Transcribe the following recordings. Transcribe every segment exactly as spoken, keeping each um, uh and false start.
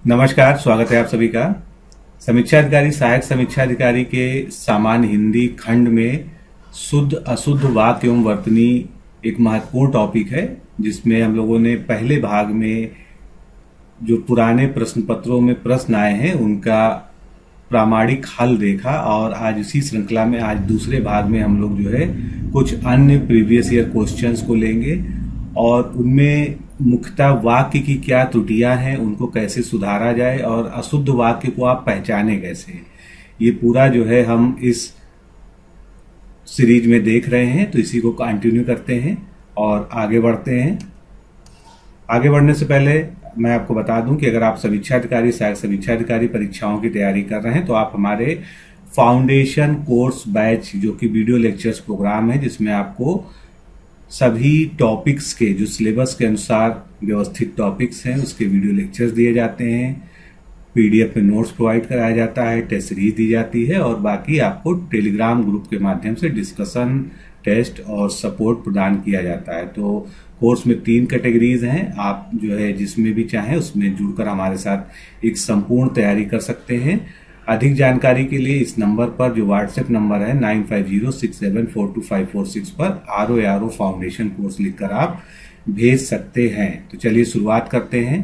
नमस्कार, स्वागत है आप सभी का। समीक्षा अधिकारी सहायक समीक्षा अधिकारी के सामान्य हिंदी खंड में शुद्ध अशुद्ध वाक्य एवं वर्तनी एक महत्वपूर्ण टॉपिक है, जिसमें हम लोगों ने पहले भाग में जो पुराने प्रश्न पत्रों में प्रश्न आए हैं उनका प्रामाणिक हल देखा, और आज इसी श्रृंखला में आज दूसरे भाग में हम लोग जो है कुछ अन्य प्रीवियस ईयर क्वेश्चंस को लेंगे और उनमें मुख्यतः वाक्य की क्या त्रुटियां हैं, उनको कैसे सुधारा जाए और अशुद्ध वाक्य को आप पहचाने कैसे, ये पूरा जो है हम इस सीरीज में देख रहे हैं। तो इसी को कंटिन्यू करते हैं और आगे बढ़ते हैं। आगे बढ़ने से पहले मैं आपको बता दूं कि अगर आप समीक्षा अधिकारी सहायक समीक्षा अधिकारी परीक्षाओं की तैयारी कर रहे हैं तो आप हमारे फाउंडेशन कोर्स बैच, जो कि वीडियो लेक्चर्स प्रोग्राम है, जिसमें आपको सभी टॉपिक्स के जो सिलेबस के अनुसार व्यवस्थित टॉपिक्स हैं उसके वीडियो लेक्चर्स दिए जाते हैं, पीडीएफ में नोट्स प्रोवाइड कराया जाता है, टेस्ट सीरीज दी जाती है और बाकी आपको टेलीग्राम ग्रुप के माध्यम से डिस्कशन, टेस्ट और सपोर्ट प्रदान किया जाता है। तो कोर्स में तीन कैटेगरीज हैं, आप जो है जिसमें भी चाहें उसमें जुड़कर हमारे साथ एक संपूर्ण तैयारी कर सकते हैं। अधिक जानकारी के लिए इस नंबर पर, जो व्हाट्सएप नंबर है nine five zero six seven four two five four six पर R O R O foundation course लिखकर आप भेज सकते हैं। तो चलिए शुरुआत करते हैं।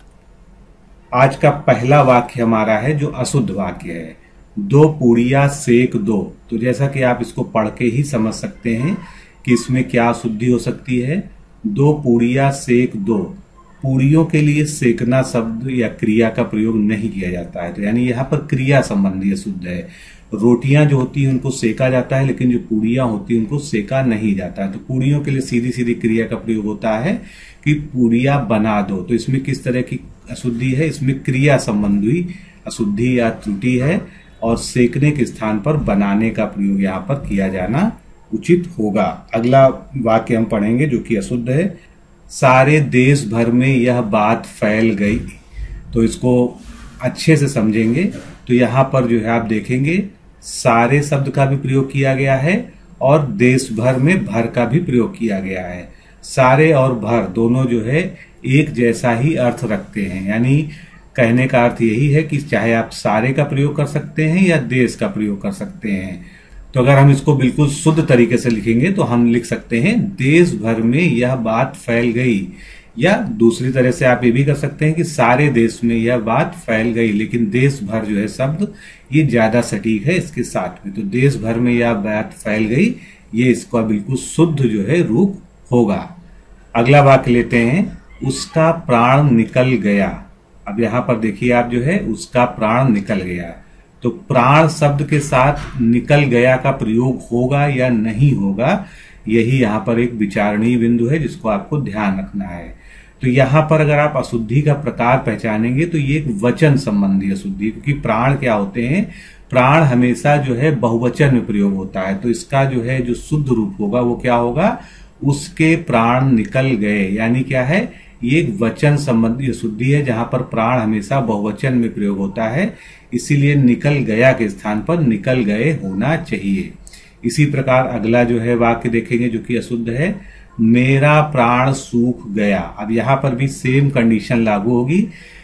आज का पहला वाक्य हमारा है जो अशुद्ध वाक्य है, दो पूड़ियां सेक दो। तो जैसा कि आप इसको पढ़ के ही समझ सकते हैं कि इसमें क्या अशुद्धि हो सकती है। दो पूड़ियां सेक दो, पूड़ियों के लिए सेकना शब्द या क्रिया का प्रयोग नहीं किया जाता है, तो यानी यहाँ पर क्रिया संबंधी अशुद्ध है। रोटियां जो होती हैं उनको सेका जाता है, लेकिन जो पूड़ियां होती हैं उनको सेका नहीं जाता है। तो पूड़ियों के लिए सीधी सीधी क्रिया का प्रयोग होता है कि पूड़ियां बना दो। तो इसमें किस तरह की अशुद्धि है, इसमें क्रिया संबंधी अशुद्धि या त्रुटि है और सेकने के स्थान पर बनाने का प्रयोग यहाँ पर किया जाना उचित होगा। अगला वाक्य हम पढ़ेंगे जो कि अशुद्ध है, सारे देश भर में यह बात फैल गई। तो इसको अच्छे से समझेंगे तो यहाँ पर जो है आप देखेंगे सारे शब्द का भी प्रयोग किया गया है और देश भर में भर का भी प्रयोग किया गया है। सारे और भर दोनों जो है एक जैसा ही अर्थ रखते हैं, यानी कहने का अर्थ यही है कि चाहे आप सारे का प्रयोग कर सकते हैं या देश का प्रयोग कर सकते हैं। तो अगर हम इसको बिल्कुल शुद्ध तरीके से लिखेंगे तो हम लिख सकते हैं देश भर में यह बात फैल गई, या दूसरी तरह से आप ये भी कर सकते हैं कि सारे देश में यह बात फैल गई, लेकिन देश भर जो है शब्द ये ज्यादा सटीक है इसके साथ में। तो देश भर में यह बात फैल गई, ये इसका बिल्कुल शुद्ध जो है रूप होगा। अगला वाक्य लेते हैं, उसका प्राण निकल गया। अब यहाँ पर देखिए आप जो है उसका प्राण निकल गया, तो प्राण शब्द के साथ निकल गया का प्रयोग होगा या नहीं होगा, यही यहाँ पर एक विचारणीय बिंदु है जिसको आपको ध्यान रखना है। तो यहाँ पर अगर आप अशुद्धि का प्रकार पहचानेंगे तो ये एक वचन संबंधी अशुद्धि, क्योंकि प्राण क्या होते हैं, प्राण हमेशा जो है बहुवचन में प्रयोग होता है। तो इसका जो है जो शुद्ध रूप होगा वो क्या होगा, उसके प्राण निकल गए। यानी क्या है, ये एक वचन संबंधी अशुद्धि है जहां पर प्राण हमेशा बहुवचन में प्रयोग होता है, इसीलिए निकल गया के स्थान पर निकल गए होना चाहिए। इसी प्रकार अगला जो है वाक्य देखेंगे जो कि अशुद्ध है, मेरा प्राण सूख गया। अब यहाँ पर भी सेम कंडीशन लागू होगी।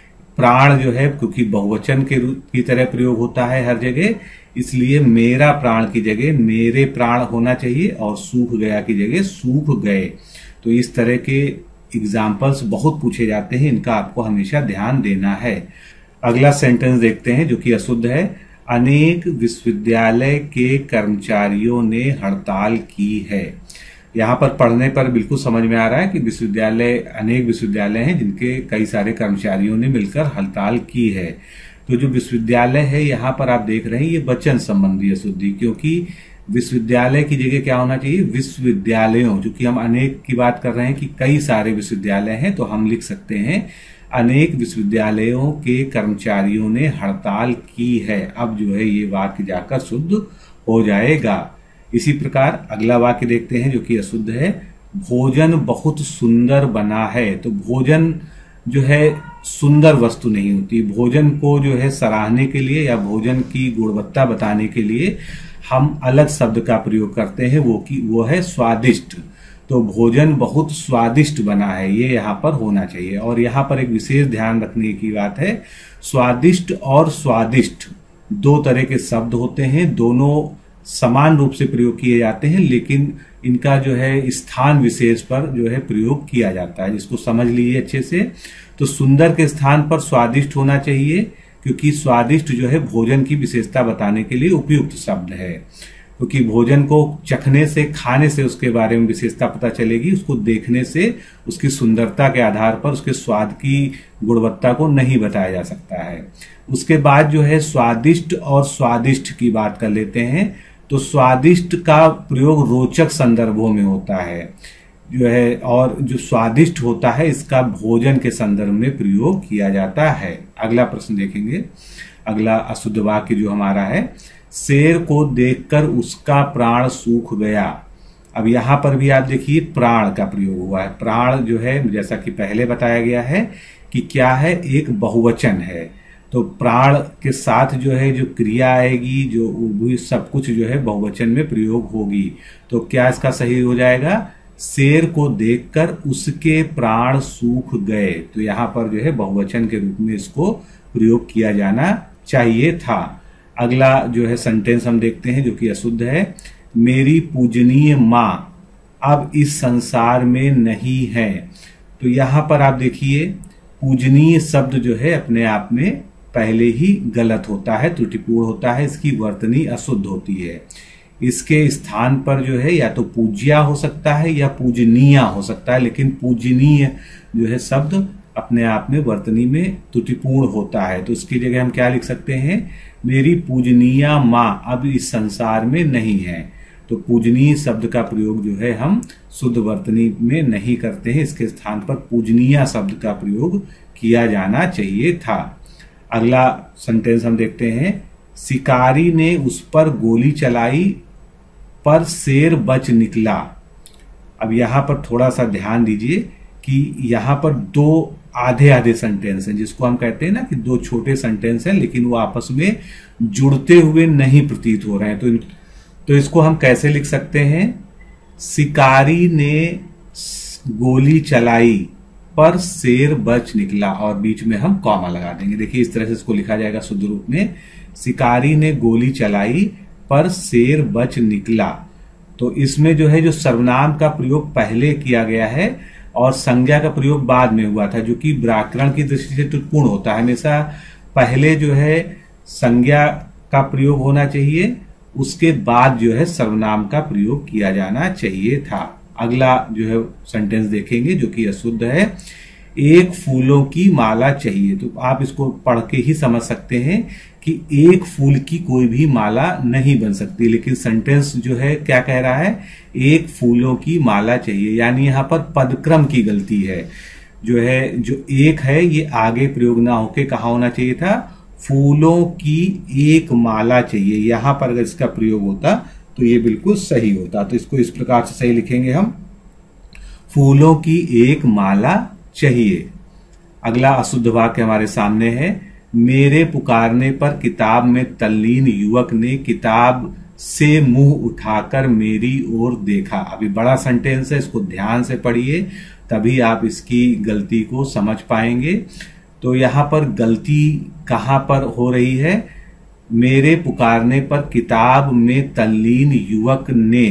प्राण जो है क्योंकि बहुवचन के रूप की तरह प्रयोग होता है हर जगह, इसलिए मेरा प्राण की जगह मेरे प्राण होना चाहिए और सूख गया की जगह सूख गए। तो इस तरह के एग्जाम्पल्स बहुत पूछे जाते हैं, इनका आपको हमेशा ध्यान देना है। अगला सेंटेंस देखते हैं जो कि अशुद्ध है, अनेक विश्वविद्यालय के कर्मचारियों ने हड़ताल की है। यहाँ पर पढ़ने पर बिल्कुल समझ में आ रहा है कि विश्वविद्यालय, अनेक विश्वविद्यालय हैं जिनके कई सारे कर्मचारियों ने मिलकर हड़ताल की है। तो जो विश्वविद्यालय है यहाँ पर आप देख रहे हैं ये वचन संबंधी अशुद्धि, क्योंकि विश्वविद्यालय की जगह क्या होना चाहिए, विश्वविद्यालयों। चूंकि हम अनेक की बात कर रहे हैं कि कई सारे विश्वविद्यालय हैं, तो हम लिख सकते हैं अनेक विश्वविद्यालयों के कर्मचारियों ने हड़ताल की है। अब जो है ये वाक्य जाकर शुद्ध हो जाएगा। इसी प्रकार अगला वाक्य देखते हैं जो कि अशुद्ध है, भोजन बहुत सुंदर बना है। तो भोजन जो है सुंदर वस्तु नहीं होती, भोजन को जो है सराहने के लिए या भोजन की गुणवत्ता बताने के लिए हम अलग शब्द का प्रयोग करते हैं, वो की वो है स्वादिष्ट। तो भोजन बहुत स्वादिष्ट बना है, ये यहाँ पर होना चाहिए। और यहाँ पर एक विशेष ध्यान रखने की बात है, स्वादिष्ट और स्वादिष्ट दो तरह के शब्द होते हैं, दोनों समान रूप से प्रयोग किए जाते हैं, लेकिन इनका जो है स्थान विशेष पर जो है प्रयोग किया जाता है, जिसको समझ लीजिए अच्छे से। तो सुंदर के स्थान पर स्वादिष्ट होना चाहिए, क्योंकि स्वादिष्ट जो है भोजन की विशेषता बताने के लिए उपयुक्त शब्द है, क्योंकि भोजन को चखने से, खाने से उसके बारे में विशेषता पता चलेगी, उसको देखने से उसकी सुंदरता के आधार पर उसके स्वाद की गुणवत्ता को नहीं बताया जा सकता है। उसके बाद जो है स्वादिष्ट और स्वादिष्ट की बात कर लेते हैं। तो स्वादिष्ट का प्रयोग रोचक संदर्भों में होता है जो है, और जो स्वादिष्ट होता है इसका भोजन के संदर्भ में प्रयोग किया जाता है। अगला प्रश्न देखेंगे, अगला अशुद्ध वाक्य जो हमारा है, शेर को देखकर उसका प्राण सूख गया। अब यहां पर भी आप देखिए प्राण का प्रयोग हुआ है। प्राण जो है जैसा कि पहले बताया गया है कि क्या है, एक बहुवचन है, तो प्राण के साथ जो है जो क्रिया आएगी, जो भी सब कुछ जो है बहुवचन में प्रयोग होगी। तो क्या इसका सही हो जाएगा, शेर को देखकर उसके प्राण सूख गए। तो यहाँ पर जो है बहुवचन के रूप में इसको प्रयोग किया जाना चाहिए था। अगला जो है सेंटेंस हम देखते हैं जो कि अशुद्ध है, मेरी पूजनीय माँ अब इस संसार में नहीं है। तो यहाँ पर आप देखिए पूजनीय शब्द जो है अपने आप में पहले ही गलत होता है, त्रुटिपूर्ण होता है, इसकी वर्तनी अशुद्ध होती है। इसके स्थान पर जो है या तो पूज्या हो सकता है या पूजनीय हो सकता है, लेकिन पूजनीय जो है शब्द अपने आप में वर्तनी में त्रुटिपूर्ण होता है। तो इसकी जगह हम क्या लिख सकते हैं, मेरी पूजनीय माँ अब इस संसार में नहीं है। तो पूजनीय शब्द का प्रयोग जो है हम शुद्ध वर्तनी में नहीं करते हैं, इसके स्थान पर पूजनीय शब्द का प्रयोग किया जाना चाहिए था। अगला सेंटेंस हम देखते हैं, शिकारी ने उस पर गोली चलाई पर शेर बच निकला। अब यहां पर थोड़ा सा ध्यान दीजिए कि यहां पर दो आधे आधे सेंटेंस हैं, जिसको हम कहते हैं ना कि दो छोटे सेंटेंस हैं, लेकिन वो आपस में जुड़ते हुए नहीं प्रतीत हो रहे हैं। तो तो इसको हम कैसे लिख सकते हैं, शिकारी ने गोली चलाई पर शेर बच निकला, और बीच में हम कॉमा लगा देंगे। देखिए इस तरह से इसको लिखा जाएगा शुद्ध रूप में, शिकारी ने गोली चलाई पर शेर बच निकला। तो इसमें जो है जो सर्वनाम का प्रयोग पहले किया गया है और संज्ञा का प्रयोग बाद में हुआ था, जो कि व्याकरण की दृष्टि से त्रुटिपूर्ण होता है। हमेशा पहले जो है संज्ञा का प्रयोग होना चाहिए, उसके बाद जो है सर्वनाम का प्रयोग किया जाना चाहिए था। अगला जो है सेंटेंस देखेंगे जो कि अशुद्ध है, एक फूलों की माला चाहिए। तो आप इसको पढ़ के ही समझ सकते हैं कि एक फूल की कोई भी माला नहीं बन सकती, लेकिन सेंटेंस जो है क्या कह रहा है, एक फूलों की माला चाहिए। यानी यहाँ पर पदक्रम की गलती है, जो है जो एक है ये आगे प्रयोग ना होके कहाँ होना चाहिए था, फूलों की एक माला चाहिए। यहां पर अगर इसका प्रयोग होता तो ये बिल्कुल सही होता। तो इसको इस प्रकार से सही लिखेंगे हम, फूलों की एक माला चाहिए। अगला अशुद्ध वाक्य हमारे सामने है, मेरे पुकारने पर किताब में तल्लीन युवक ने किताब से मुंह उठाकर मेरी ओर देखा। अभी बड़ा सेंटेंस है, इसको ध्यान से पढ़िए तभी आप इसकी गलती को समझ पाएंगे। तो यहां पर गलती कहां पर हो रही है, मेरे पुकारने पर किताब में तल्लीन युवक ने,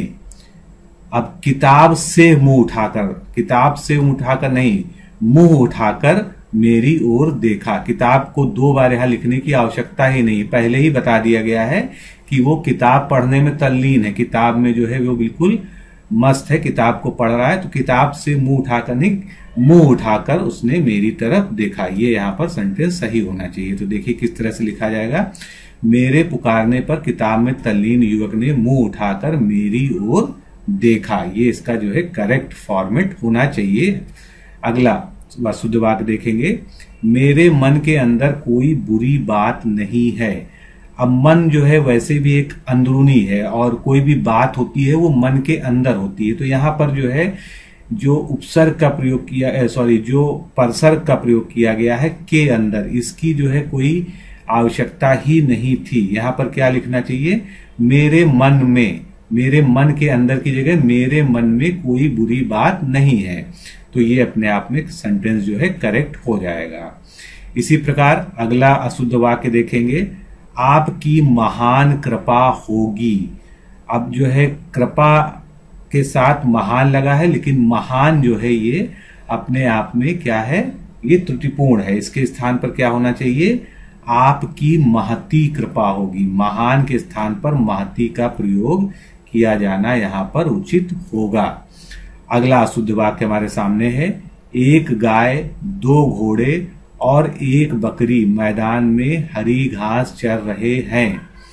अब किताब से मुंह उठाकर, किताब से मुंह उठाकर नहीं, मुंह उठाकर मेरी ओर देखा। किताब को दो बार यहां लिखने की आवश्यकता ही नहीं, पहले ही बता दिया गया है कि वो किताब पढ़ने में तल्लीन है, किताब में जो है वो बिल्कुल मस्त है, किताब को पढ़ रहा है। तो किताब से मुंह उठाकर नहीं, मुंह उठाकर उसने मेरी तरफ देखा। ये यहाँ पर सेंटेंस सही होना चाहिए। तो देखिए किस तरह से लिखा जाएगा, मेरे पुकारने पर किताब में तल्लीन युवक ने मुंह उठाकर मेरी ओर देखा। ये इसका जो है करेक्ट फॉर्मेट होना चाहिए। अगला शुद्ध वाक्य देखेंगे, मेरे मन के अंदर कोई बुरी बात नहीं है। अब मन जो है वैसे भी एक अंदरूनी है, और कोई भी बात होती है वो मन के अंदर होती है। तो यहाँ पर जो है जो उपसर्ग का प्रयोग किया, सॉरी जो परसर्ग का प्रयोग किया गया है के अंदर, इसकी जो है कोई आवश्यकता ही नहीं थी। यहाँ पर क्या लिखना चाहिए, मेरे मन में, मेरे मन के अंदर की जगह मेरे मन में कोई बुरी बात नहीं है। तो ये अपने आप में सेंटेंस जो है करेक्ट हो जाएगा। इसी प्रकार अगला अशुद्ध वाक्य देखेंगे, आपकी महान कृपा होगी। अब जो है कृपा के साथ महान लगा है, लेकिन महान जो है ये अपने आप में क्या है, ये त्रुटिपूर्ण है। इसके स्थान पर क्या होना चाहिए, आपकी महती कृपा होगी। महान के स्थान पर महती का प्रयोग किया जाना यहां पर उचित होगा। अगला अशुद्ध वाक्य हमारे सामने है, एक गाय, दो घोड़े और एक बकरी मैदान में हरी घास चर रहे हैं।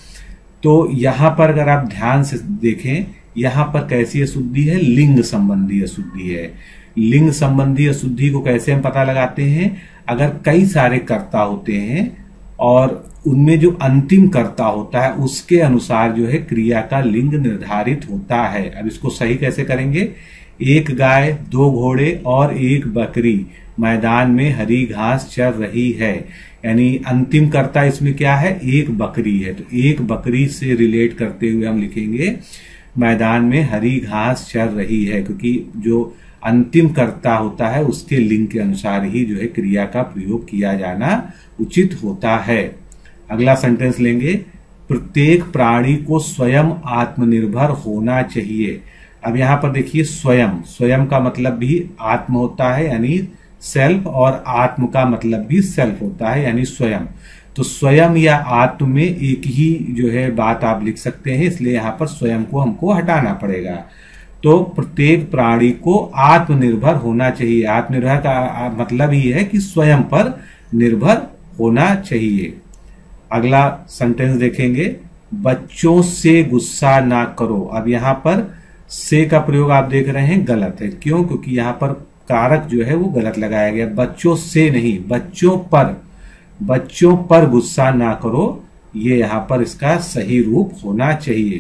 तो यहां पर अगर आप ध्यान से देखें, यहां पर कैसी अशुद्धि है, लिंग संबंधी अशुद्धि है। लिंग संबंधी अशुद्धि को कैसे हम पता लगाते हैं, अगर कई सारे कर्ता होते हैं और उनमें जो अंतिम कर्ता होता है उसके अनुसार जो है क्रिया का लिंग निर्धारित होता है। अब इसको सही कैसे करेंगे, एक गाय, दो घोड़े और एक बकरी मैदान में हरी घास चर रही है, यानी अंतिम कर्ता इसमें क्या है, एक बकरी है। तो एक बकरी से रिलेट करते हुए हम लिखेंगे मैदान में हरी घास चर रही है, क्योंकि जो अंतिम कर्ता होता है उसके लिंग के अनुसार ही जो है क्रिया का प्रयोग किया जाना उचित होता है। अगला सेंटेंस लेंगे, प्रत्येक प्राणी को स्वयं आत्मनिर्भर होना चाहिए। अब यहां पर देखिए स्वयं, स्वयं का मतलब भी आत्म होता है यानी सेल्फ, और आत्म का मतलब भी सेल्फ होता है यानी स्वयं। तो स्वयं या आत्म में एक ही जो है बात आप लिख सकते हैं, इसलिए यहां पर स्वयं को हमको हटाना पड़ेगा। तो प्रत्येक प्राणी को आत्मनिर्भर होना चाहिए। आत्मनिर्भर का मतलब ही है कि स्वयं पर निर्भर होना चाहिए। अगला सेंटेंस देखेंगे, बच्चों से गुस्सा ना करो। अब यहां पर से का प्रयोग आप देख रहे हैं गलत है। क्यों, क्योंकि यहां पर कारक जो है वो गलत लगाया गया। बच्चों से नहीं, बच्चों पर, बच्चों पर गुस्सा ना करो, ये यहां पर इसका सही रूप होना चाहिए।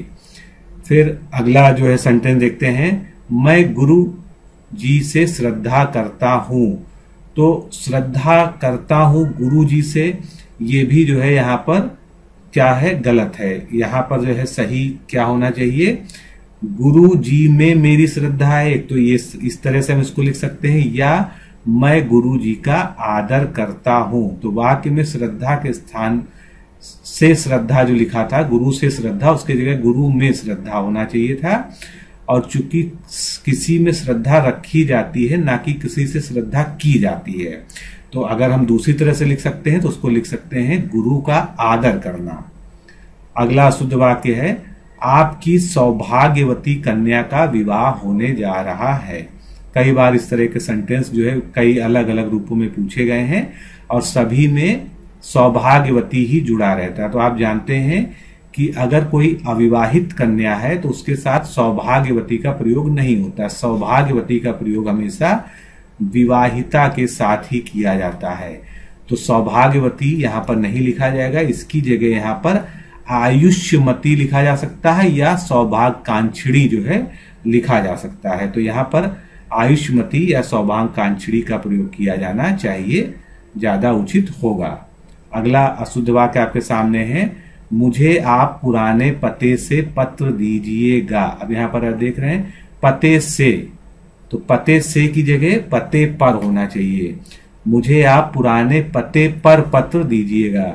फिर अगला जो है सेंटेंस देखते हैं, मैं गुरु जी से श्रद्धा करता हूं। तो श्रद्धा करता हूं गुरु जी से, ये भी जो है यहां पर क्या है, गलत है। यहां पर जो है सही क्या होना चाहिए, गुरु जी में मेरी श्रद्धा है। एक तो ये इस तरह से हम इसको लिख सकते हैं, या मैं गुरु जी का आदर करता हूं। तो वाक्य में श्रद्धा के स्थान से श्रद्धा जो लिखा था, गुरु से श्रद्धा, उसके जगह गुरु में श्रद्धा होना चाहिए था। और चूंकि किसी में श्रद्धा रखी जाती है, ना कि किसी से श्रद्धा की जाती है, तो अगर हम दूसरी तरह से लिख सकते हैं तो उसको लिख सकते हैं गुरु का आदर करना। अगला शुद्ध वाक्य है, आपकी सौभाग्यवती कन्या का विवाह होने जा रहा है। कई बार इस तरह के सेंटेंस जो है कई अलग अलग रूपों में पूछे गए हैं और सभी में सौभाग्यवती ही जुड़ा रहता है। तो आप जानते हैं कि अगर कोई अविवाहित कन्या है तो उसके साथ सौभाग्यवती का प्रयोग नहीं होता। सौभाग्यवती का प्रयोग हमेशा विवाहिता के साथ ही किया जाता है। तो सौभाग्यवती यहां पर नहीं लिखा जाएगा, इसकी जगह यहां पर आयुष्यमती लिखा जा सकता है या सौभाग्यकांक्षिणी जो है लिखा जा सकता है। तो यहां पर आयुष्मती या सौभाग्यकांक्षिणी का प्रयोग किया जाना चाहिए, ज्यादा उचित होगा। अगला अशुद्ध वाक्य आपके सामने है, मुझे आप पुराने पते से पत्र दीजिएगा। अब यहां पर आप देख रहे हैं पते से, तो पते से की जगह पते पर होना चाहिए। मुझे आप पुराने पते पर पत्र दीजिएगा।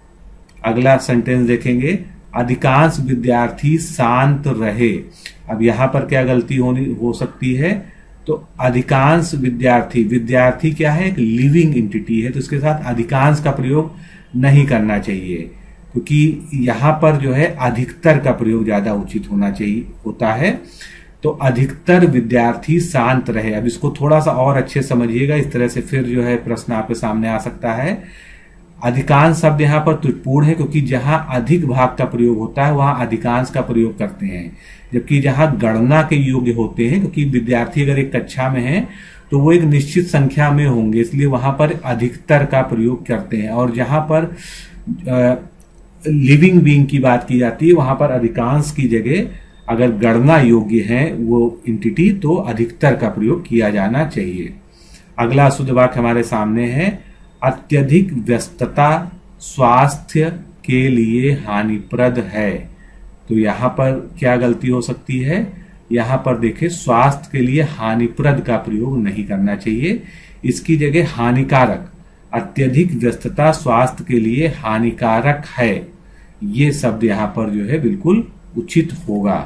अगला सेंटेंस देखेंगे, अधिकांश विद्यार्थी शांत रहे। अब यहां पर क्या गलती होनी हो सकती है, तो अधिकांश विद्यार्थी, विद्यार्थी क्या है, एक लिविंग एंटिटी है, तो इसके साथ अधिकांश का प्रयोग नहीं करना चाहिए, क्योंकि यहां पर जो है अधिकतर का प्रयोग ज्यादा उचित होना चाहिए होता है। तो अधिकतर विद्यार्थी शांत रहे। अब इसको थोड़ा सा और अच्छे समझिएगा, इस तरह से फिर जो है प्रश्न आपके सामने आ सकता है। अधिकांश शब्द यहाँ पर त्रुटिपूर्ण है, क्योंकि जहां अधिक भाग का प्रयोग होता है वहां अधिकांश का प्रयोग करते हैं, जबकि जहां गणना के योग्य होते हैं, क्योंकि विद्यार्थी अगर एक कक्षा में है तो वो एक निश्चित संख्या में होंगे, इसलिए वहां पर अधिकतर का प्रयोग करते हैं। और जहां पर लिविंग बीइंग की बात की जाती है वहां पर अधिकांश की जगह अगर गणना योग्य है वो एंटिटी, तो अधिकतर का प्रयोग किया जाना चाहिए। अगला शुद्ध वाक्य हमारे सामने है, अत्यधिक व्यस्तता स्वास्थ्य के लिए हानिप्रद है। तो यहाँ पर क्या गलती हो सकती है, यहाँ पर देखिए स्वास्थ्य के लिए हानिप्रद का प्रयोग नहीं करना चाहिए, इसकी जगह हानिकारक, अत्यधिक व्यस्तता स्वास्थ्य के लिए हानिकारक है, ये शब्द यहाँ पर जो है बिल्कुल उचित होगा।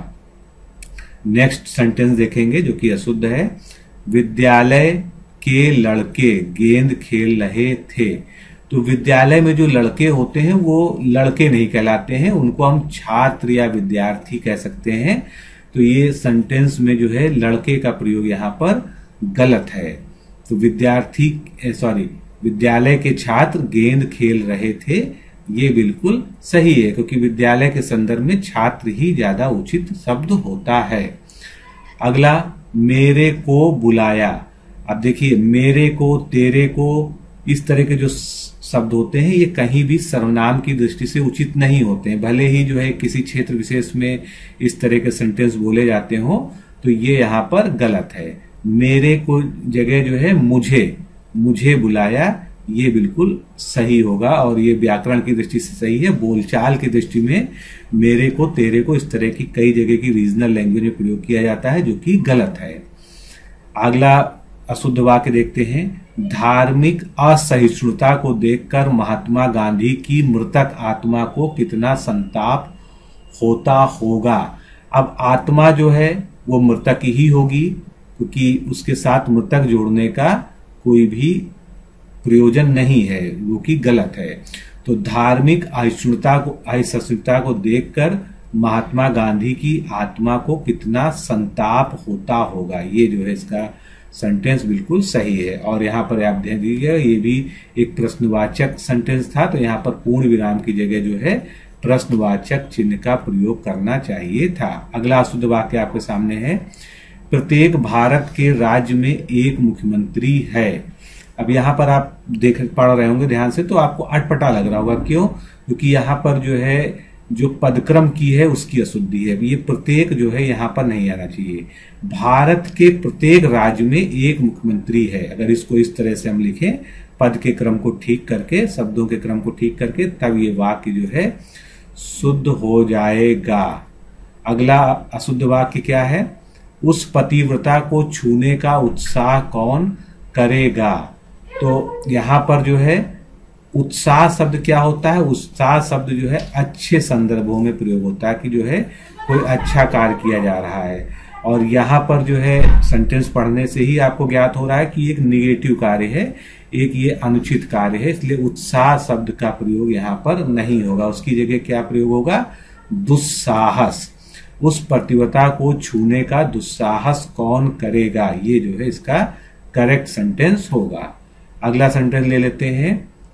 नेक्स्ट सेंटेंस देखेंगे जो कि अशुद्ध है। विद्यालय के लड़के गेंद खेल रहे थे। तो विद्यालय में जो लड़के होते हैं वो लड़के नहीं कहलाते हैं, उनको हम छात्र या विद्यार्थी कह सकते हैं। तो ये सेंटेंस में जो है लड़के का प्रयोग यहाँ पर गलत है। तो विद्यार्थी सॉरी विद्यालय के छात्र गेंद खेल रहे थे, ये बिल्कुल सही है, क्योंकि विद्यालय के संदर्भ में छात्र ही ज्यादा उचित शब्द होता है। अगला, मेरे को बुलाया। अब देखिए मेरे को, तेरे को, इस तरह के जो शब्द होते हैं ये कहीं भी सर्वनाम की दृष्टि से उचित नहीं होते हैं, भले ही जो है किसी क्षेत्र विशेष में इस तरह के सेंटेंस बोले जाते हो, तो ये यहाँ पर गलत है। मेरे को जगह जो है मुझे, मुझे बुलाया, ये बिल्कुल सही होगा और ये व्याकरण की दृष्टि से सही है। बोलचाल की दृष्टि में मेरे को, तेरे को इस तरह की कई जगह की रीजनल लैंग्वेज में प्रयोग किया जाता है, जो कि गलत है। अगला अशुद्ध वाक्य देखते हैं। धार्मिक असहिष्णुता को देखकर महात्मा गांधी की मृतक आत्मा को कितना संताप होता होगा। अब आत्मा जो है वो मृतक ही होगी, क्योंकि उसके साथ मृतक जोड़ने का कोई भी प्रयोजन नहीं है, वो कि गलत है। तो धार्मिक असहिष्णुता को असहिष्णुता को देखकर महात्मा गांधी की आत्मा को कितना संताप होता होगा, ये जो है इसका सेंटेंस बिल्कुल सही है। और यहाँ पर आप ध्यान दीजिएगा ये भी एक प्रश्नवाचक सेंटेंस था, तो यहाँ पर पूर्ण विराम की जगह जो है प्रश्नवाचक चिन्ह का प्रयोग करना चाहिए था। अगला अशुद्ध वाक्य आपके सामने है। प्रत्येक भारत के राज्य में एक मुख्यमंत्री है। अब यहाँ पर आप देख पढ़ रहे होंगे ध्यान से, तो आपको अटपटा लग रहा होगा, क्यों? क्योंकि यहाँ पर जो है जो पदक्रम की है उसकी अशुद्धि है। ये प्रत्येक जो है यहाँ पर नहीं आना चाहिए। भारत के प्रत्येक राज्य में एक मुख्यमंत्री है। अगर इसको इस तरह से हम लिखें, पद के क्रम को ठीक करके, शब्दों के क्रम को ठीक करके, तब ये वाक्य जो है शुद्ध हो जाएगा। अगला अशुद्ध वाक्य क्या है? उस पतिव्रता को छूने का उत्साह कौन करेगा। तो यहाँ पर जो है उत्साह शब्द क्या होता है? उत्साह शब्द जो है अच्छे संदर्भों में प्रयोग होता है, कि जो है कोई अच्छा कार्य किया जा रहा है। और यहाँ पर जो है सेंटेंस पढ़ने से ही आपको ज्ञात हो रहा है कि एक निगेटिव कार्य है, एक ये अनुचित कार्य है, इसलिए उत्साह शब्द का प्रयोग यहाँ पर नहीं होगा। उसकी जगह क्या प्रयोग होगा? दुस्साहस। उस प्रतिवता को छूने का दुस्साहस कौन करेगा, ये जो है इसका करेक्ट सेंटेंस होगा। अगला सेंटेंस ले लेते हैं।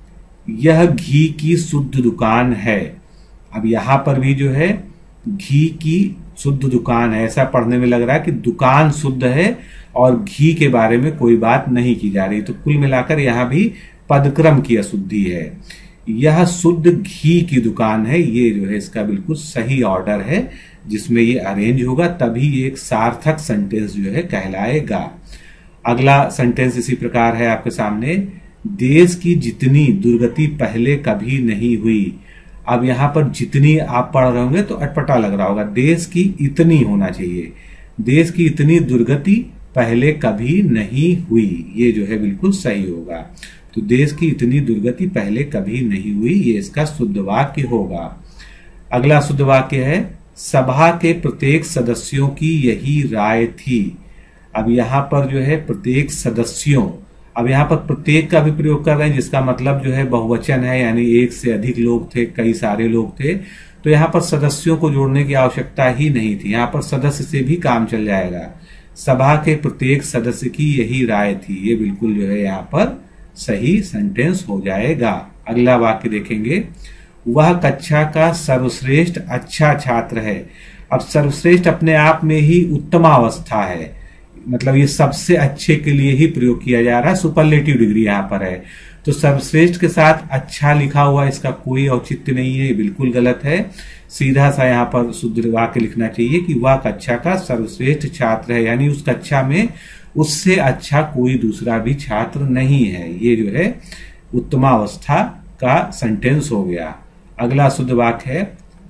यह घी की शुद्ध दुकान है। अब यहां पर भी जो है घी की शुद्ध दुकान है, ऐसा पढ़ने में लग रहा है कि दुकान शुद्ध है और घी के बारे में कोई बात नहीं की जा रही। तो कुल मिलाकर यहां भी पदक्रम की अशुद्धि है। यह शुद्ध घी की दुकान है, ये जो है इसका बिल्कुल सही ऑर्डर है जिसमें ये अरेंज होगा, तभी ये एक सार्थक सेंटेंस जो है कहलाएगा। अगला सेंटेंस इसी प्रकार है आपके सामने। देश की जितनी दुर्गति पहले कभी नहीं हुई। अब यहाँ पर जितनी आप पढ़ रहे होंगे तो अटपटा लग रहा होगा, देश की इतनी होना चाहिए। देश की इतनी दुर्गति पहले कभी नहीं हुई, ये जो है बिल्कुल सही होगा। तो देश की इतनी दुर्गति पहले कभी नहीं हुई, ये इसका शुद्ध वाक्य होगा। अगला शुद्ध वाक्य है। सभा के प्रत्येक सदस्यों की यही राय थी। अब यहाँ पर जो है प्रत्येक सदस्यों, अब यहाँ पर प्रत्येक का भी प्रयोग कर रहे हैं, जिसका मतलब जो है बहुवचन है, यानी एक से अधिक लोग थे, कई सारे लोग थे। तो यहाँ पर सदस्यों को जोड़ने की आवश्यकता ही नहीं थी, यहाँ पर सदस्य से भी काम चल जाएगा। सभा के प्रत्येक सदस्य की यही राय थी, ये बिल्कुल जो है यहाँ पर सही सेंटेंस हो जाएगा। अगला वाक्य देखेंगे। वह कक्षा का सर्वश्रेष्ठ अच्छा छात्र है। अब सर्वश्रेष्ठ अपने आप में ही उत्तमावस्था है, मतलब ये सबसे अच्छे के लिए ही प्रयोग किया जा रहा है, सुपरलेटिव डिग्री यहाँ पर है। तो सर्वश्रेष्ठ के साथ अच्छा लिखा हुआ, इसका कोई औचित्य नहीं है, ये बिल्कुल गलत है। सीधा सा यहाँ पर शुद्ध वाक्य लिखना चाहिए कि वह कक्षा का सर्वश्रेष्ठ छात्र है, यानी उस कक्षा में उससे अच्छा कोई दूसरा भी छात्र नहीं है। ये जो है उत्तमावस्था का सेंटेंस हो गया। अगला शुद्ध वाक्य है।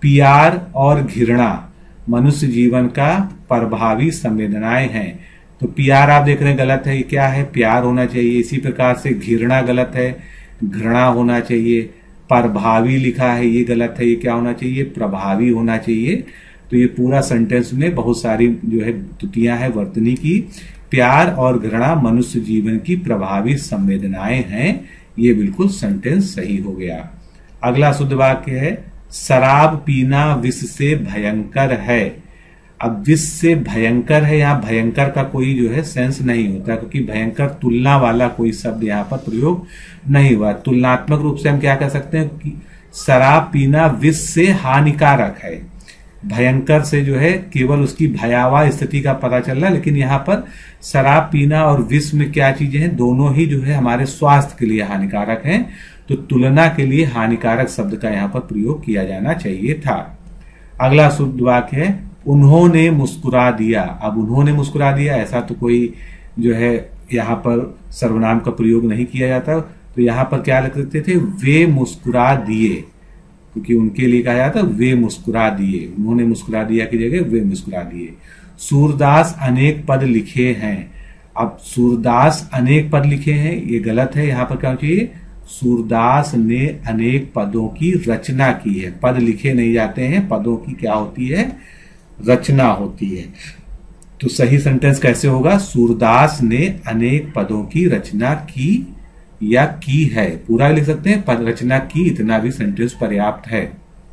प्यार और घृणा मनुष्य जीवन का प्रभावी संवेदनाएं हैं। तो प्यार आप देख रहे हैं गलत है, ये क्या है, प्यार होना चाहिए। इसी प्रकार से घृणा गलत है, घृणा होना चाहिए। प्रभावी लिखा है, ये गलत है, ये क्या होना चाहिए, प्रभावी होना चाहिए। तो ये पूरा सेंटेंस में बहुत सारी जो है त्रुटियां हैं वर्तनी की। प्यार और घृणा मनुष्य जीवन की प्रभावी संवेदनाएं हैं, ये बिल्कुल सेंटेंस सही हो गया। अगला शुद्ध वाक्य है शराब पीना विष से भयंकर है। अब विष से भयंकर है, यहाँ भयंकर का कोई जो है सेंस नहीं होता, क्योंकि भयंकर तुलना वाला कोई शब्द यहाँ पर प्रयोग नहीं हुआ। तुलनात्मक रूप से हम क्या कह सकते हैं कि शराब पीना विष से हानिकारक है। भयंकर से जो है केवल उसकी भयावह स्थिति का पता चल रहा है, लेकिन यहाँ पर शराब पीना और विष में क्या चीजें हैं, दोनों ही जो है हमारे स्वास्थ्य के लिए हानिकारक हैं। तो तुलना के लिए हानिकारक शब्द का यहाँ पर प्रयोग किया जाना चाहिए था। अगला शुद्ध वाक्य है उन्होंने मुस्कुरा दिया। अब उन्होंने मुस्कुरा दिया, ऐसा तो कोई जो है यहाँ पर सर्वनाम का प्रयोग नहीं किया जाता। तो यहाँ पर क्या लिख सकते थे, वे मुस्कुरा दिए, क्योंकि उनके लिए कहा जाता वे मुस्कुरा दिए। उन्होंने मुस्कुरा दिया की जगह वे मुस्कुरा दिए। सूरदास अनेक पद लिखे हैं। अब सूरदास अनेक पद लिखे हैं, ये गलत है। यहाँ पर क्या चाहिए, सूरदास ने अनेक पदों की रचना की है। पद लिखे नहीं जाते हैं, पदों की क्या होती है, रचना होती है। तो सही सेंटेंस कैसे होगा, सूरदास ने अनेक पदों की रचना की या की है, पूरा लिख सकते हैं, पद रचना की, इतना भी सेंटेंस पर्याप्त है।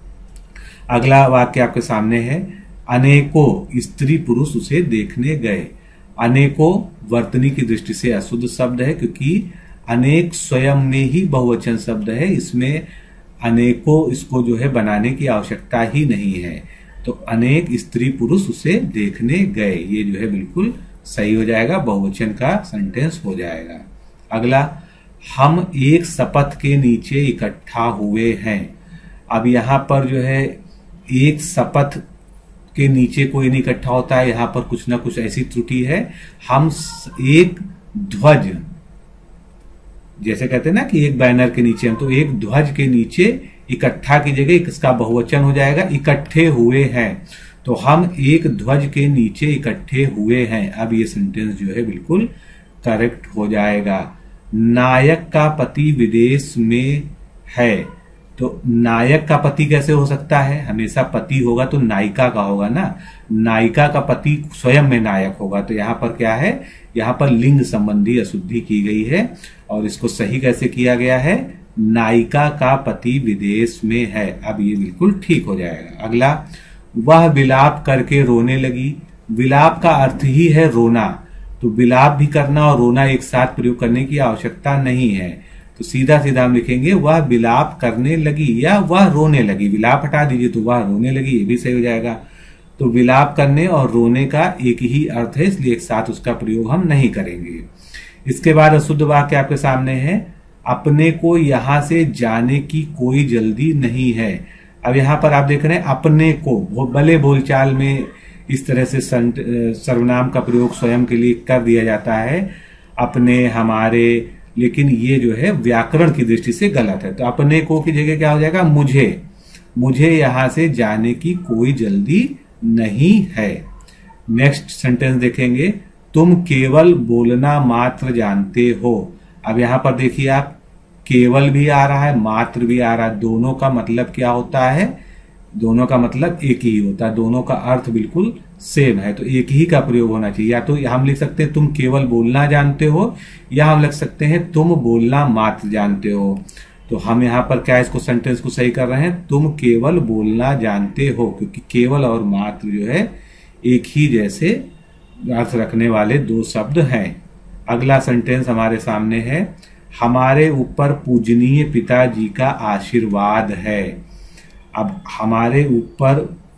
अगला वाक्य आपके सामने है अनेकों स्त्री पुरुष उसे देखने गए। अनेकों वर्तनी की दृष्टि से अशुद्ध शब्द है, क्योंकि अनेक स्वयं में ही बहुवचन शब्द है, इसमें अनेकों इसको जो है बनाने की आवश्यकता ही नहीं है। तो अनेक स्त्री पुरुष उसे देखने गए, ये जो है बिल्कुल सही हो जाएगा, बहुवचन का सेंटेंस हो जाएगा। अगला हम एक शपथ के नीचे इकट्ठा हुए हैं। अब यहाँ पर जो है एक शपथ के नीचे कोई नहीं इकट्ठा होता है, यहाँ पर कुछ ना कुछ ऐसी त्रुटि है। हम एक ध्वज, जैसे कहते हैं ना कि एक बैनर के नीचे हम, तो एक ध्वज के नीचे इकट्ठा की जगह इसका बहुवचन हो जाएगा इकट्ठे हुए हैं। तो हम एक ध्वज के नीचे इकट्ठे हुए हैं। अब ये सेंटेंस जो है बिल्कुल करेक्ट हो जाएगा। नायक का पति विदेश में है। तो नायक का पति कैसे हो सकता है, हमेशा पति होगा तो नायिका का होगा ना, नायिका का पति स्वयं में नायक होगा। तो यहाँ पर क्या है, यहाँ पर लिंग संबंधी अशुद्धि की गई है, और इसको सही कैसे किया गया है, नायिका का पति विदेश में है। अब ये बिल्कुल ठीक हो जाएगा। अगला वह विलाप करके रोने लगी। विलाप का अर्थ ही है रोना, तो विलाप भी करना और रोना एक साथ प्रयोग करने की आवश्यकता नहीं है। तो सीधा सीधा हम लिखेंगे वह विलाप करने लगी या वह रोने लगी। विलाप हटा दीजिए तो वह रोने लगी, ये भी सही हो जाएगा। तो विलाप करने और रोने का एक ही अर्थ है, इसलिए एक साथ उसका प्रयोग हम नहीं करेंगे। इसके बाद अशुद्ध वाक्य आपके सामने है अपने को यहां से जाने की कोई जल्दी नहीं है। अब यहाँ पर आप देख रहे हैं अपने को, भले बोलचाल में इस तरह से सर्वनाम का प्रयोग स्वयं के लिए कर दिया जाता है, अपने, हमारे, लेकिन ये जो है व्याकरण की दृष्टि से गलत है। तो अपने को की जगह क्या हो जाएगा, मुझे। मुझे यहां से जाने की कोई जल्दी नहीं है। नेक्स्ट सेंटेंस देखेंगे तुम केवल बोलना मात्र जानते हो। अब यहां पर देखिए आप, केवल भी आ रहा है, मात्र भी आ रहा है, दोनों का मतलब क्या होता है, दोनों का मतलब एक ही होता है, दोनों का अर्थ बिल्कुल सेम है। तो एक ही का प्रयोग होना चाहिए। या तो हम लिख सकते हैं तुम केवल बोलना जानते हो, या हम लिख सकते हैं तुम बोलना मात्र जानते हो। तो हम यहाँ पर क्या इसको सेंटेंस को सही कर रहे हैं, तुम केवल बोलना जानते हो, क्योंकि केवल और मात्र जो है एक ही जैसे अर्थ रखने वाले दो शब्द हैं। अगला सेंटेंस हमारे सामने है हमारे ऊपर पूजनीय पिताजी का आशीर्वाद है। अब हमारे ऊपर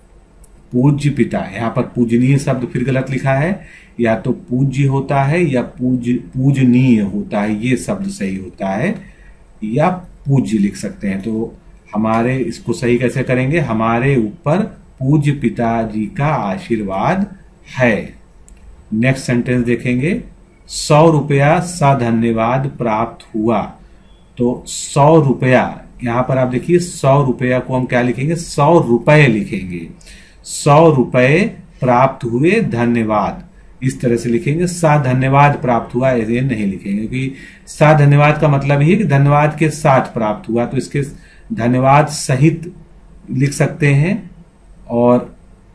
पूज्य पिता, यहाँ पर पूजनीय शब्द फिर गलत लिखा है, या तो पूज्य होता है या पूज पूजनीय होता है, ये शब्द सही होता है, या पूज्य लिख सकते हैं। तो हमारे, इसको सही कैसे करेंगे, हमारे ऊपर पूज्य पिताजी का आशीर्वाद है। नेक्स्ट सेंटेंस देखेंगे सौ रुपया सा धन्यवाद प्राप्त हुआ। तो सौ रुपया यहां पर आप देखिए सौ रुपया को हम क्या लिखेंगे, सौ रुपए लिखेंगे। सौ रुपए प्राप्त हुए, धन्यवाद, इस तरह से लिखेंगे। सा धन्यवाद प्राप्त हुआ ऐसे नहीं लिखेंगे, क्योंकि सा धन्यवाद का मतलब ही कि धन्यवाद के साथ प्राप्त हुआ, तो इसके धन्यवाद सहित लिख सकते हैं और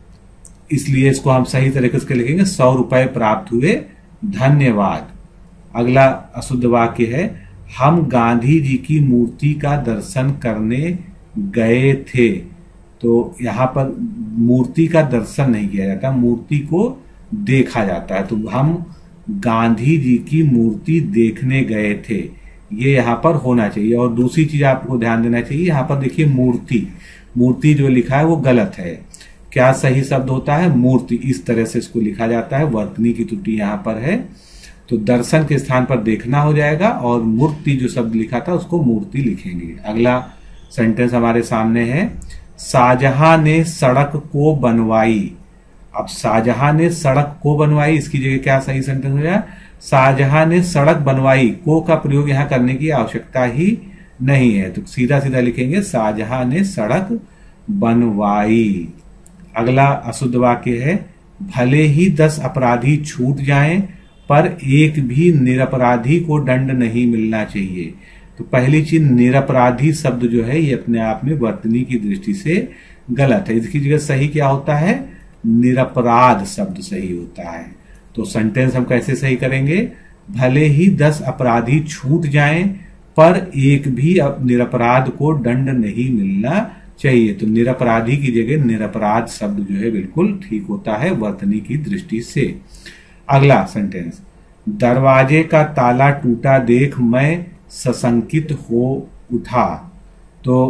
इसलिए इसको हम सही तरीके से लिखेंगे, सौ रुपए प्राप्त हुए, धन्यवाद। अगला अशुद्ध वाक्य है, हम गांधी जी की मूर्ति का दर्शन करने गए थे। तो यहां पर मूर्ति का दर्शन नहीं किया जाता, मूर्ति को देखा जाता है। तो हम गांधी जी की मूर्ति देखने गए थे, ये यहां पर होना चाहिए। और दूसरी चीज आपको ध्यान देना चाहिए, यहां पर देखिए मूर्ति, मूर्ति जो लिखा है वो गलत है। क्या सही शब्द होता है, मूर्ति, इस तरह से इसको लिखा जाता है, वर्तनी की त्रुटि यहां पर है। तो दर्शन के स्थान पर देखना हो जाएगा और मूर्ति जो शब्द लिखा था उसको मूर्ति लिखेंगे। अगला सेंटेंस हमारे सामने है, शाहजहां ने सड़क को बनवाई। अब शाहजहां ने सड़क को बनवाई, इसकी जगह क्या सही सेंटेंस हो जाए, शाहजहां ने सड़क बनवाई। को का प्रयोग यहां करने की आवश्यकता ही नहीं है, तो सीधा सीधा लिखेंगे शाहजहां ने सड़क बनवाई। अगला अशुद्ध वाक्य है, भले ही दस अपराधी छूट जाएं पर एक भी निरपराधी को दंड नहीं मिलना चाहिए। तो पहली चीज, निरपराधी शब्द जो है ये अपने आप में वर्तनी की दृष्टि से गलत है, इसकी जगह सही क्या होता है, निरपराध शब्द सही होता है। तो सेंटेंस हम कैसे सही करेंगे, भले ही दस अपराधी छूट जाएं पर एक भी निरपराध को दंड नहीं मिलना चाहिए। तो निरपराधी की जगह निरपराध शब्द जो है बिल्कुल ठीक होता है वर्तनी की दृष्टि से। अगला सेंटेंस, दरवाजे का ताला टूटा देख मैं सशंकित हो उठा। तो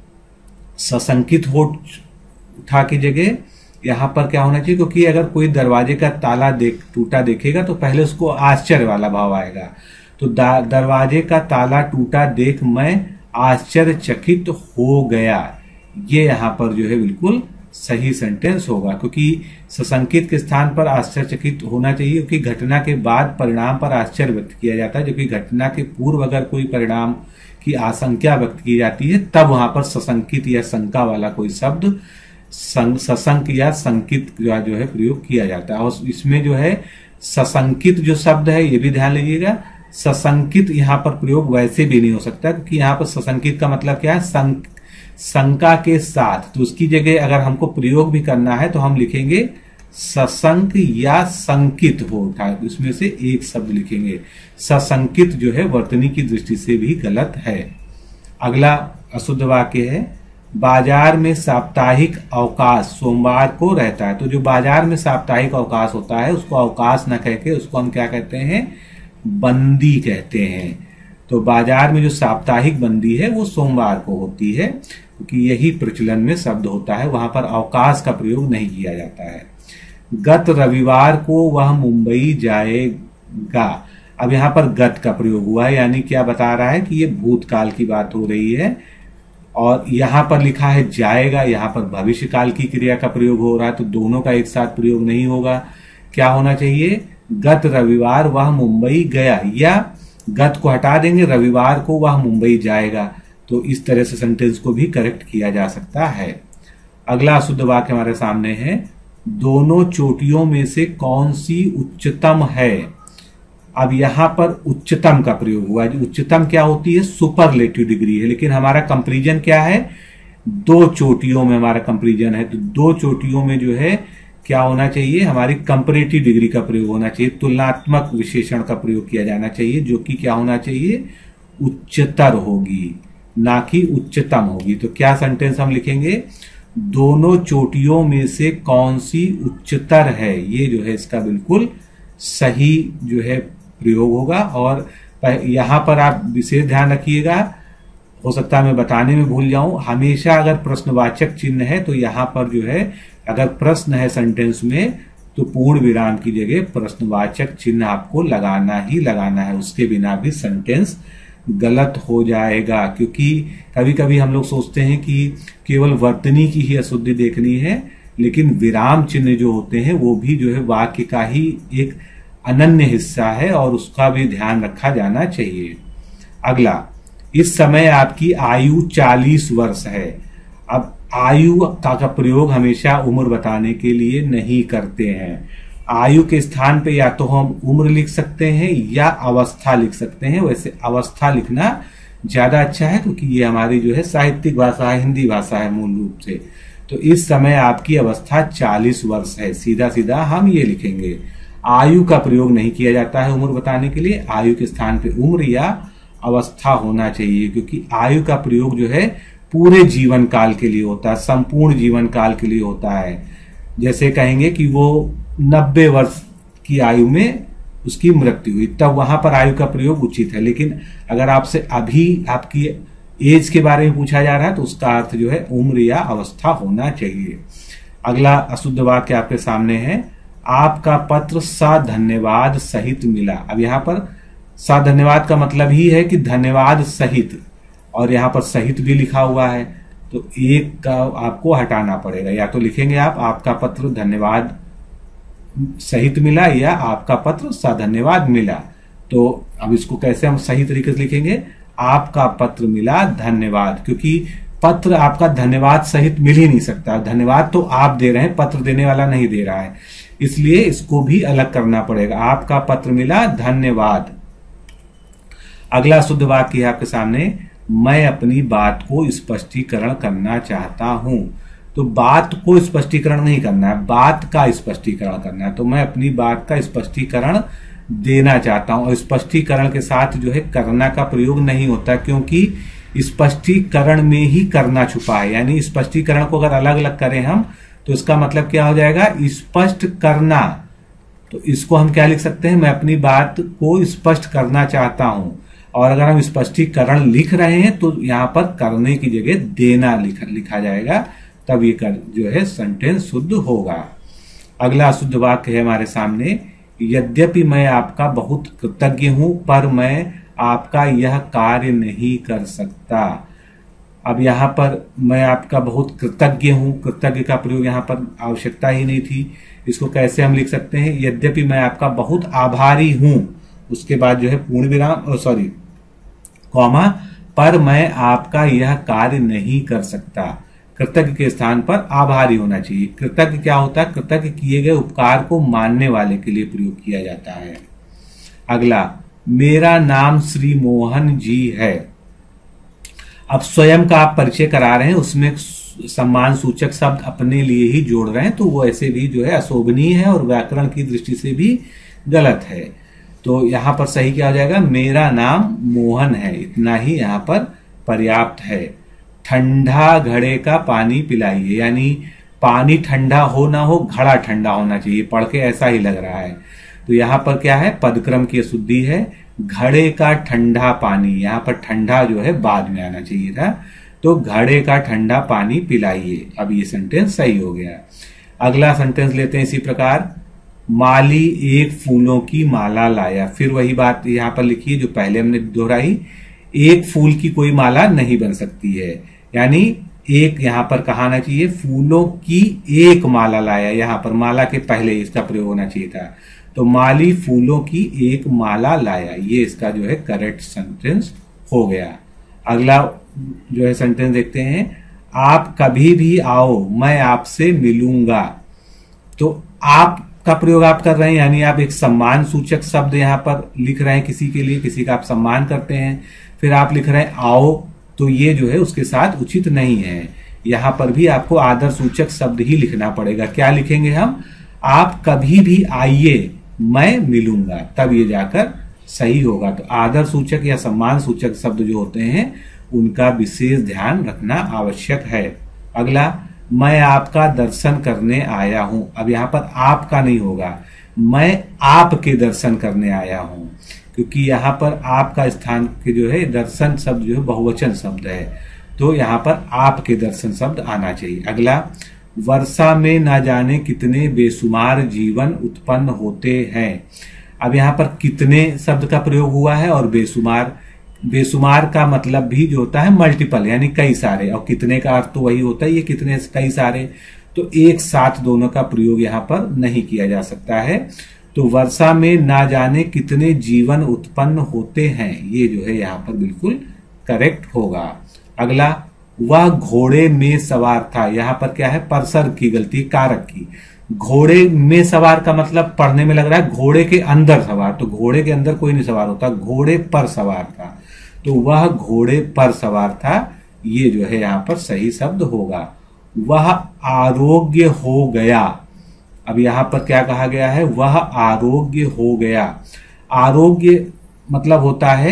सशंकित हो उठा की जगह यहां पर क्या होना चाहिए, क्योंकि अगर कोई दरवाजे का ताला देख टूटा देखेगा तो पहले उसको आश्चर्य वाला भाव आएगा। तो दरवाजे का ताला टूटा देख मैं आश्चर्यचकित हो गया, ये यहां पर जो है बिल्कुल सही सेंटेंस होगा, क्योंकि सशंकित के स्थान पर आश्चर्यचकित होना चाहिए, क्योंकि घटना के बाद परिणाम पर आश्चर्य व्यक्त किया जाता है, जबकि घटना के पूर्व अगर कोई परिणाम की आशंका व्यक्त की जाती है तब वहां पर सशंकित या शंका वाला कोई शब्द सशंक या संकित जो है प्रयोग किया जाता है। और इसमें जो है सशंकित जो शब्द है ये भी ध्यान लीजिएगा, सशंकित यहाँ पर प्रयोग वैसे भी नहीं हो सकता, क्योंकि यहाँ पर सशंकित का मतलब क्या है, संक शंका के साथ। तो उसकी जगह अगर हमको प्रयोग भी करना है तो हम लिखेंगे सशंक या संकित हो उठा, इसमें से एक शब्द लिखेंगे। सशंकित जो है वर्तनी की दृष्टि से भी गलत है। अगला अशुद्ध वाक्य है, बाजार में साप्ताहिक अवकाश सोमवार को रहता है। तो जो बाजार में साप्ताहिक अवकाश होता है उसको अवकाश न कहके उसको हम क्या कहते हैं, बंदी कहते हैं। तो बाजार में जो साप्ताहिक बंदी है वो सोमवार को होती है, क्योंकि यही प्रचलन में शब्द होता है, वहां पर अवकाश का प्रयोग नहीं किया जाता है। गत रविवार को वह मुंबई जाएगा। अब यहाँ पर गत का प्रयोग हुआ है, यानी क्या बता रहा है कि ये भूतकाल की बात हो रही है, और यहां पर लिखा है जाएगा, यहां पर भविष्य काल की क्रिया का प्रयोग हो रहा है, तो दोनों का एक साथ प्रयोग नहीं होगा। क्या होना चाहिए, गत रविवार वह मुंबई गया, या गत को हटा देंगे, रविवार को वह मुंबई जाएगा। तो इस तरह से सेंटेंस को भी करेक्ट किया जा सकता है। अगला अशुद्ध वाक्य हमारे सामने है, दोनों चोटियों में से कौन सी उच्चतम है। अब यहां पर उच्चतम का प्रयोग हुआ है। उच्चतम क्या होती है, सुपरलेटिव डिग्री है, लेकिन हमारा कंपैरिजन क्या है, दो चोटियों में हमारा कंपैरिजन है। तो दो चोटियों में जो है क्या होना चाहिए, हमारी कंपैरेटिव डिग्री का प्रयोग होना चाहिए, तुलनात्मक विशेषण का प्रयोग किया जाना चाहिए, जो कि क्या होना चाहिए, उच्चतर होगी, ना कि उच्चतम होगी। तो क्या सेंटेंस हम लिखेंगे, दोनों चोटियों में से कौन सी उच्चतर है, ये जो है इसका बिल्कुल सही जो है प्रयोग होगा। और यहां पर आप विशेष ध्यान रखिएगा, हो सकता है मैं बताने में भूल जाऊं, हमेशा अगर प्रश्नवाचक चिन्ह है तो यहां पर जो है अगर प्रश्न है सेंटेंस में तो पूर्ण विराम की जगह प्रश्नवाचक चिन्ह आपको लगाना ही लगाना है, उसके बिना भी सेंटेंस गलत हो जाएगा। क्योंकि कभी कभी हम लोग सोचते हैं कि केवल वर्तनी की ही अशुद्धि देखनी है, लेकिन विराम चिन्ह जो होते हैं वो भी जो है वाक्य का ही एक अनन्य हिस्सा है और उसका भी ध्यान रखा जाना चाहिए। अगला, इस समय आपकी आयु चालीस वर्ष है। अब आयु का प्रयोग हमेशा उम्र बताने के लिए नहीं करते हैं। आयु के स्थान पे या तो हम उम्र लिख सकते हैं या अवस्था लिख सकते हैं। वैसे अवस्था लिखना ज्यादा अच्छा है क्योंकि ये हमारी जो है साहित्यिक भाषा है, हिंदी भाषा है मूल रूप से। तो इस समय आपकी अवस्था चालीस वर्ष है, सीधा सीधा हम ये लिखेंगे। आयु का प्रयोग नहीं किया जाता है उम्र बताने के लिए। आयु के स्थान पे उम्र या अवस्था होना चाहिए क्योंकि आयु का प्रयोग जो है पूरे जीवन काल के लिए होता है, संपूर्ण जीवन काल के लिए होता है। जैसे कहेंगे कि वो नब्बे वर्ष की आयु में उसकी मृत्यु हुई, तब वहां पर आयु का प्रयोग उचित है। लेकिन अगर आपसे अभी आपकी एज के बारे में पूछा जा रहा है तो उसका अर्थ जो है उम्र या अवस्था होना चाहिए। अगला अशुद्ध वाक्य आपके सामने है, आपका पत्र सधन्यवाद सहित मिला। अब यहाँ पर सधन्यवाद का मतलब ही है कि धन्यवाद सहित, और यहाँ पर सहित भी लिखा हुआ है तो एक का आपको हटाना पड़ेगा। या तो लिखेंगे आप आपका पत्र धन्यवाद सहित मिला या आपका पत्र सधन्यवाद मिला। तो अब इसको कैसे हम सही तरीके से लिखेंगे, आपका पत्र मिला धन्यवाद, क्योंकि पत्र आपका धन्यवाद सहित मिल ही नहीं सकता। धन्यवाद तो आप दे रहे हैं, पत्र देने वाला नहीं दे रहा है, इसलिए इसको भी अलग करना पड़ेगा। आपका पत्र मिला धन्यवाद। अगला शुद्ध वाक्य है आपके सामने, मैं अपनी बात को स्पष्टीकरण करना चाहता हूं। तो बात को स्पष्टीकरण नहीं करना है, बात का स्पष्टीकरण करना है। तो मैं अपनी बात का स्पष्टीकरण देना चाहता हूं। और स्पष्टीकरण के साथ जो है करना का प्रयोग नहीं होता, क्योंकि स्पष्टीकरण में ही करना छुपा है। यानी स्पष्टीकरण को अगर अलग अलग करें हम तो इसका मतलब क्या हो जाएगा, स्पष्ट करना। तो इसको हम क्या लिख सकते हैं, मैं अपनी बात को स्पष्ट करना चाहता हूं। और अगर हम स्पष्टीकरण लिख रहे हैं तो यहां पर करने की जगह देना लिख, लिखा जाएगा, तब ये कर जो है सेंटेंस शुद्ध होगा। अगला शुद्ध वाक्य है हमारे सामने, यद्यपि मैं आपका बहुत कृतज्ञ हूं पर मैं आपका यह कार्य नहीं कर सकता। अब यहाँ पर मैं आपका बहुत कृतज्ञ हूं, कृतज्ञ का प्रयोग यहाँ पर आवश्यकता ही नहीं थी। इसको कैसे हम लिख सकते हैं, यद्यपि मैं आपका बहुत आभारी हूं, उसके बाद जो है पूर्ण विराम सॉरी कॉमा, पर मैं आपका यह कार्य नहीं कर सकता। कृतज्ञ के स्थान पर आभारी होना चाहिए। कृतज्ञ क्या होता है, कृतज्ञ किए गए उपकार को मानने वाले के लिए प्रयोग किया जाता है। अगला, मेरा नाम श्री मोहन जी है। अब स्वयं का आप परिचय करा रहे हैं, उसमें सम्मान सूचक शब्द अपने लिए ही जोड़ रहे हैं, तो वो ऐसे भी जो है अशोभनीय है और व्याकरण की दृष्टि से भी गलत है। तो यहां पर सही क्या हो जाएगा, मेरा नाम मोहन है, इतना ही यहां पर पर्याप्त है। ठंडा घड़े का पानी पिलाइए, यानी पानी ठंडा हो ना हो, घड़ा ठंडा होना चाहिए। पढ़ के ऐसा ही लग रहा है। तो यहाँ पर क्या है, पदक्रम की अशुद्धि है। घड़े का ठंडा पानी, यहाँ पर ठंडा जो है बाद में आना चाहिए था। तो घड़े का ठंडा पानी पिलाइए। अब ये सेंटेंस सही हो गया। अगला सेंटेंस लेते हैं इसी प्रकार, माली एक फूलों की माला लाया। फिर वही बात यहाँ पर लिखिए जो पहले हमने दोहराई, एक फूल की कोई माला नहीं बन सकती है, यानी एक यहाँ पर कहा आना चाहिए, फूलों की एक माला लाया। यहाँ पर माला के पहले इसका प्रयोग होना चाहिए था। तो माली फूलों की एक माला लाया, ये इसका जो है करेक्ट सेंटेंस हो गया। अगला जो है सेंटेंस देखते हैं, आप कभी भी आओ मैं आपसे मिलूंगा। तो आप का प्रयोग आप कर रहे हैं, यानी आप एक सम्मान सूचक शब्द यहाँ पर लिख रहे हैं किसी के लिए, किसी का आप सम्मान करते हैं, फिर आप लिख रहे हैं आओ, तो ये जो है उसके साथ उचित नहीं है। यहां पर भी आपको आदर सूचक शब्द ही लिखना पड़ेगा। क्या लिखेंगे हम, आप कभी भी आइए मैं मिलूंगा, तब ये जाकर सही होगा। तो आदर सूचक या सम्मान सूचक शब्द जो होते हैं उनका विशेष ध्यान रखना आवश्यक है। अगला, मैं आपका दर्शन करने आया हूं। अब यहां पर आपका नहीं होगा, मैं आपके दर्शन करने आया हूं, क्योंकि यहाँ पर आपका स्थान के जो है दर्शन शब्द जो है बहुवचन शब्द है, तो यहाँ पर आपके दर्शन शब्द आना चाहिए। अगला, वर्षा में ना जाने कितने बेशुमार जीवन उत्पन्न होते हैं। अब यहाँ पर कितने शब्द का प्रयोग हुआ है और बेशुमार, बेशुमार का मतलब भी जो होता है मल्टीपल, यानी कई सारे, और कितने का अर्थ तो वही होता है, ये कितने कई सारे, तो एक साथ दोनों का प्रयोग यहाँ पर नहीं किया जा सकता है। तो वर्षा में ना जाने कितने जीवन उत्पन्न होते हैं, ये जो है यहाँ पर बिल्कुल करेक्ट होगा। अगला, वह घोड़े में सवार था, यहां पर क्या है, परसर की गलती, कारक की। घोड़े में सवार का मतलब पढ़ने में लग रहा है घोड़े के अंदर सवार, तो घोड़े के अंदर कोई नहीं सवार होता, घोड़े पर सवार था, तो वह घोड़े पर सवार था, ये जो है यहां पर सही शब्द होगा। वह आरोग्य हो गया, अब यहां पर क्या कहा गया है, वह आरोग्य हो गया। आरोग्य मतलब होता है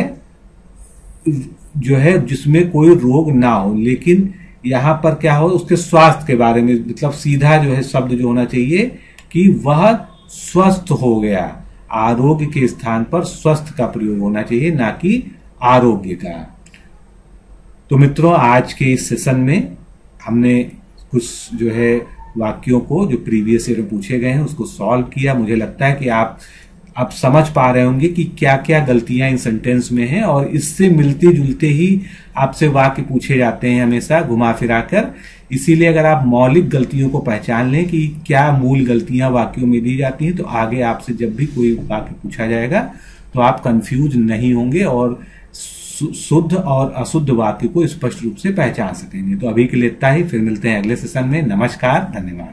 जो है जिसमें कोई रोग ना हो, लेकिन यहां पर क्या हो, उसके स्वास्थ्य के बारे में, मतलब सीधा जो है शब्द जो होना चाहिए कि वह स्वस्थ हो गया। आरोग्य के स्थान पर स्वस्थ का प्रयोग होना चाहिए, ना कि आरोग्य का। तो मित्रों, आज के इस सेशन में हमने कुछ जो है वाक्यों को जो प्रीवियस ईयर में पूछे गए हैं उसको सॉल्व किया। मुझे लगता है कि आप आप समझ पा रहे होंगे कि क्या क्या गलतियां इन सेंटेंस में हैं, और इससे मिलते जुलते ही आपसे वाक्य पूछे जाते हैं हमेशा घुमा फिरा कर। इसीलिए अगर आप मौलिक गलतियों को पहचान लें कि क्या मूल गलतियां वाक्यों में दी जाती हैं, तो आगे आपसे जब भी कोई वाक्य पूछा जाएगा तो आप कंफ्यूज नहीं होंगे और शुद्ध और अशुद्ध वाक्य को स्पष्ट रूप से पहचान सकेंगे। तो अभी के लिए इतना ही, फिर मिलते हैं अगले सेशन में। नमस्कार, धन्यवाद।